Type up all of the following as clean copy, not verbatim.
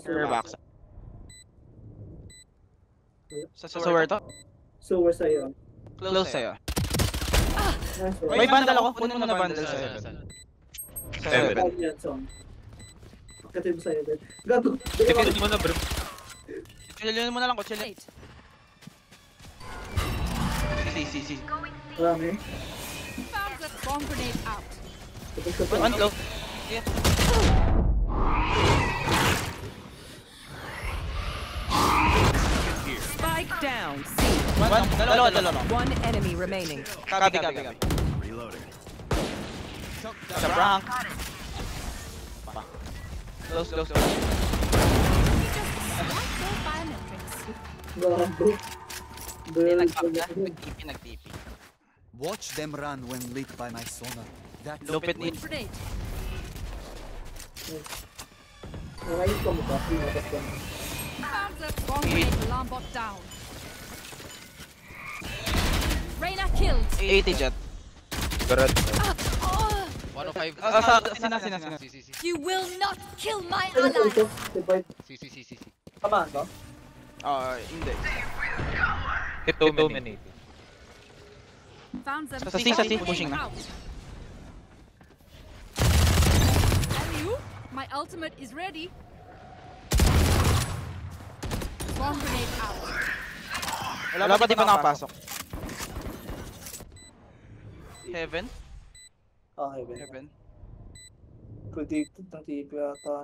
sewer box. Sa sewer to? Sewer sa'yo. Close sa'yo. Nice, May bundle ako. Kunin mo na bundle sa'yo. Seven. Pagkatin mo sa'yo din. Gago! Tingin mo na bro. Chillin mo na lang ko, chillin. Si. Marami. Found the bomb grenade out. One close. Yeah. Spike down. C. Dalawa. One enemy remaining. Copy. Reloading. Sa prank. Close. Gago. Nag-TP. Watch them run when lit by my sonar. That's Lupit ni. Grenade. Nakain ko mo ba? Found the bomb grenade alarm bot down. Reyna killed. 80 jet. Garad. 105. Sina. You will not kill my Ano po ally. ito? Divide. Si. Tamaan ba? Hindi. Hit 2 minutes. Found them. Sa C, pushing na. Alley-oop. My ultimate is ready. Bomb grenade out. Wala pa di pa nakapasok. Heaven? Heaven. Predicted ng TP ata.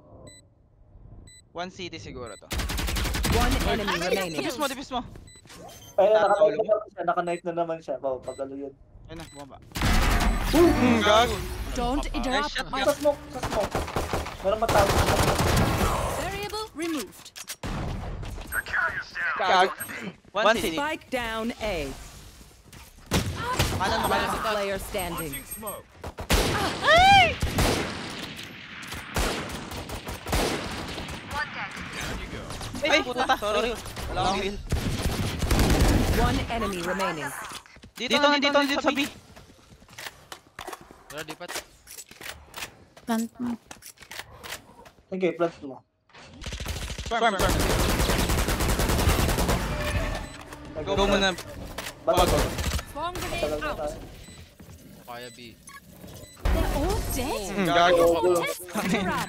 1 city siguro to. One enemy remaining. Dipis mo. Ayun, naka-knife na naman siya. Bawa, pagalo yun. Ayun na, bumaba. Gago. Don't interrupt my Sa smoke. Meron matawag sa variable removed. Kag. 1 city. Spike down A. Kanan mo. Last player standing. Ay, puta. Sorry. Wala akong heal. One enemy remaining. Dito sa B. Tara, dipat. Plant mo. Okay, plant mo. Swarm. Go muna. Bago. Bomb grenade out. Kaya B. They're all dead. Gago. Test to run.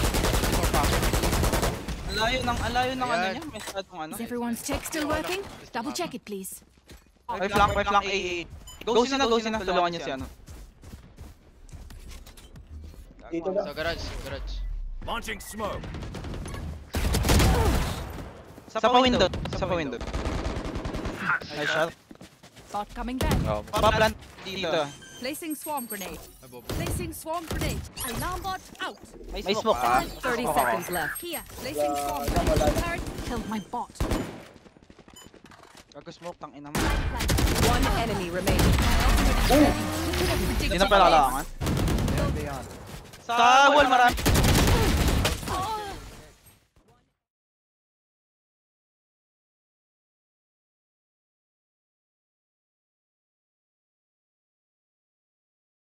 Alayo ng ano niya. Masyadong ano. Is everyone's tech still working? Double check it, please. May flank A. Go sina. Tulungan niya si ano. Dito na. Sa garage. Launching smoke. Sa pa window. Nice shot. Bot coming back. Pa-plant dito. Placing swarm grenade. Above. Placing swarm grenade. Alarm bot out. May smoke pa. 30 seconds left. Here. Placing swarm grenade. Turret killed my bot. Gago smoke tang ina mo. One enemy remaining. Hindi na pala kailangan. Sa wall marami.